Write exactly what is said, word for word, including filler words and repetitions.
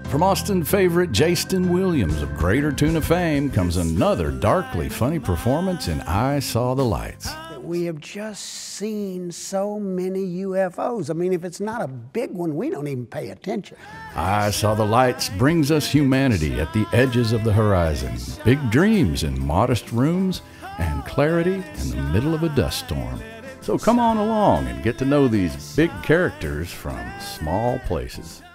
From Austin favorite Jaston Williams of Greater Tuna fame comes another darkly funny performance in I Saw the Lights. We have just seen so many U F Os. I mean, if it's not a big one, we don't even pay attention. I Saw the Lights brings us humanity at the edges of the horizon, big dreams in modest rooms, and clarity in the middle of a dust storm. So come on along and get to know these big characters from small places.